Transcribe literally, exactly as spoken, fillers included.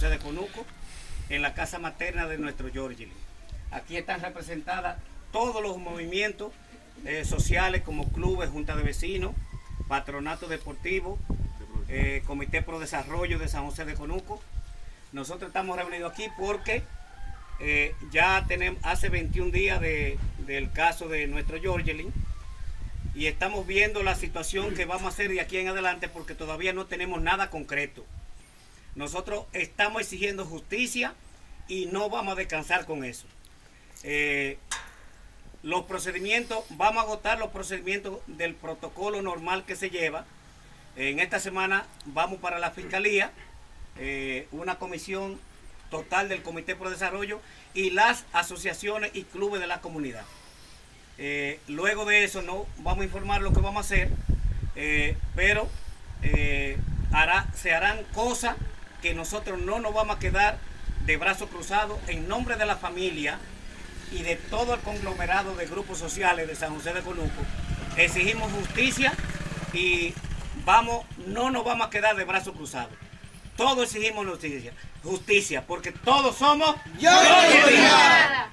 José de Conuco, en la casa materna de nuestro Yorgelin. Aquí están representadas todos los movimientos eh, sociales como clubes, junta de vecinos, patronato deportivo, eh, comité pro desarrollo de San José de Conuco. Nosotros estamos reunidos aquí porque eh, ya tenemos hace veintiún días de, del caso de nuestro Yorgelin y estamos viendo la situación que vamos a hacer de aquí en adelante porque todavía no tenemos nada concreto. Nosotros estamos exigiendo justicia y no vamos a descansar con eso. Eh, los procedimientos, vamos a agotar los procedimientos del protocolo normal que se lleva. En esta semana vamos para la Fiscalía, eh, una comisión total del Comité Pro Desarrollo y las asociaciones y clubes de la comunidad. Eh, luego de eso no vamos a informar lo que vamos a hacer, eh, pero eh, hará, se harán cosas que nosotros no nos vamos a quedar de brazos cruzados en nombre de la familia y de todo el conglomerado de grupos sociales de San José de Conuco. Exigimos justicia y vamos, no nos vamos a quedar de brazos cruzados. Todos exigimos justicia, justicia, porque todos somos Yorgelin.